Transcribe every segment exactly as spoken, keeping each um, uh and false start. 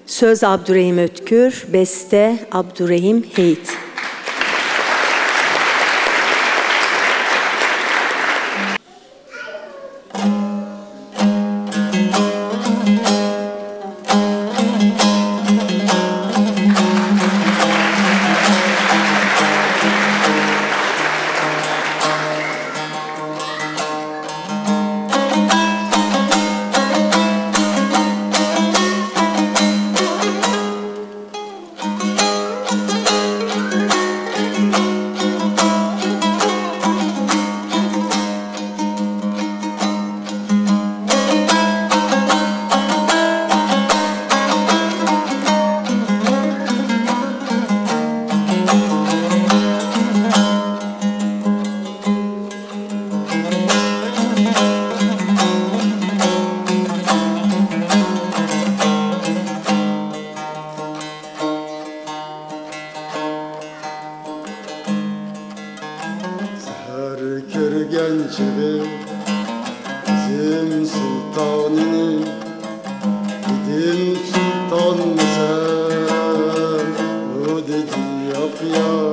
Söz Abdurrahim Ötkür, beste Abdurrahim Heyit. Gençleri bizim sultanını dedim sultan mı sen o dedi yap ya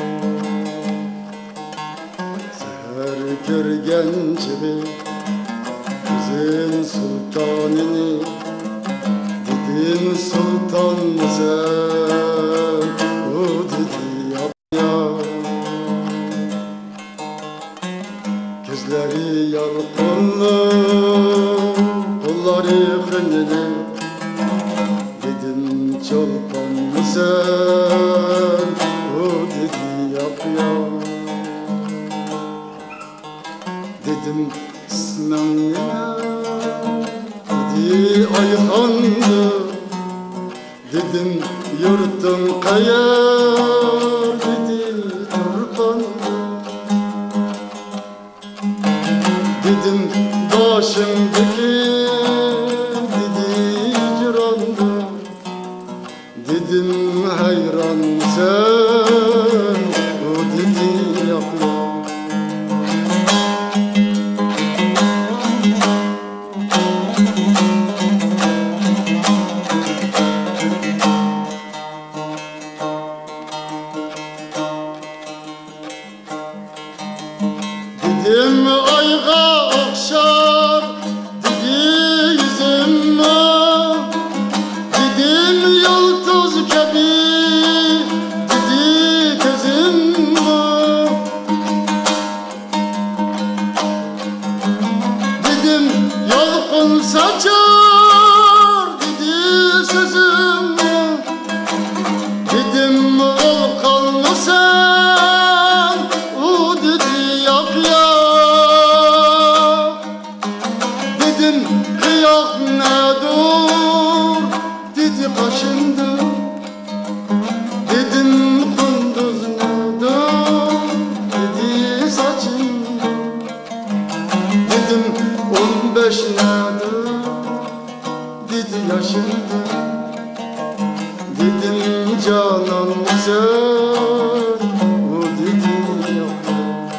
seher kör gençleri bizim sultanını dedim sultan mı sen o dedi yap ya gözleri yalqanlı, kolları xınlı dedim çolpan mı sen o dedi yap ya dedim ismen ne dedi Ayhan'dı dedim yurtun kayar dedi Turpan'dı dedim başımdaki dedi cirandı dedim hayran sen o dedi yapma dedim ayga okşar dedi yüzüme dedim yıldız gibi dedi gözüme dedim yalqın saçar dedi sözüme dedim ol kalma sen o dedi yap ya dedim kıyak ne dur dedi kaşındı dedim kunduz ne dur dedi saçındı dedim on beş ne dur dedi yaşındı dedim canan sen o dedi yok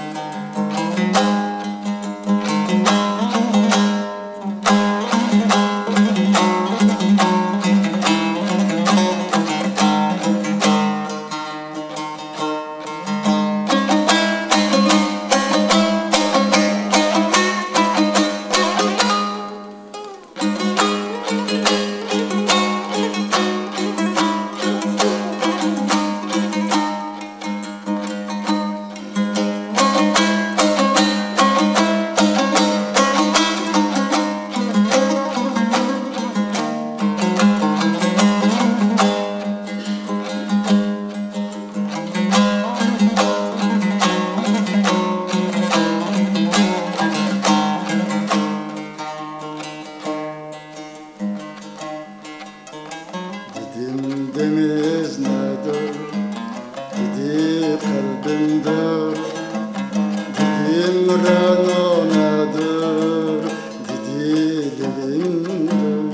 dedim deniz nedir dedi kalbimdir dedim rana nedir dedi dilimdir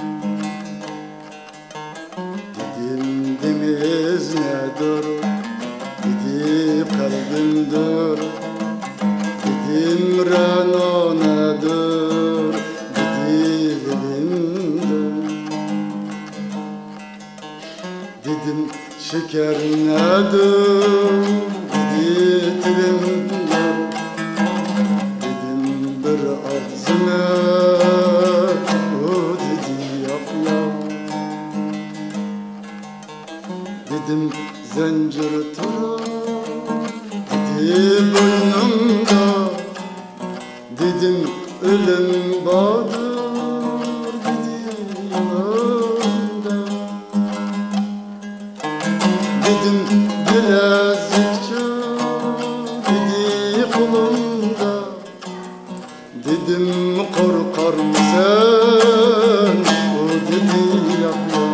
dedim deniz nedir dedi kalbimdir dedim rana nedir dedi dilimdir Dedim şeker nedir? Dedi tilim yar. Dedim bir ağzına, o dedi yap yap. Dedim zincir turar, dedi boynumda. Dedim ölüm vardır, dedi yanımda. Dedim bilezikçi, dedi kolumda. Dedim korkar mısın, o dedi yapma.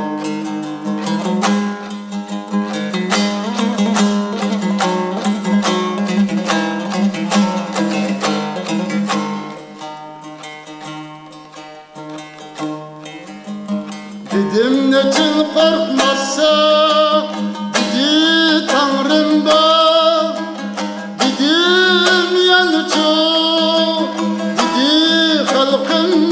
Dedim neçin korkmazsa, dedi Tanrım bana. Dedim yanı çok, dedi halkım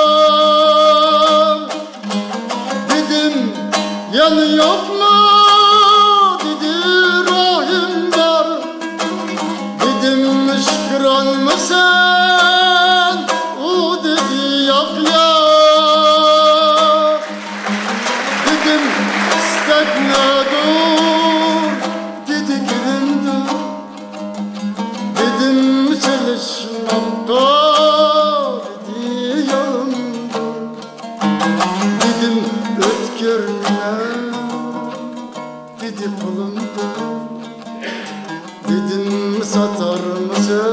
var. Dedim yanı yok mu, dedi rahim var. Dedim müşküran mısın, o dedi yap ya. Dedim istek nedir, dedi gülümdür. Dedim çalışmakta, dedi yanımdır. Dedim ötkür ne, dedi kolumda. Dedim satar mısın,